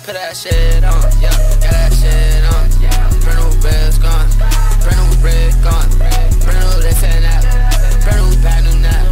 put that shit on, yeah, got that shit on, brand new bills gone, brand new rig gone, brand new this and that, brand new bad new nap.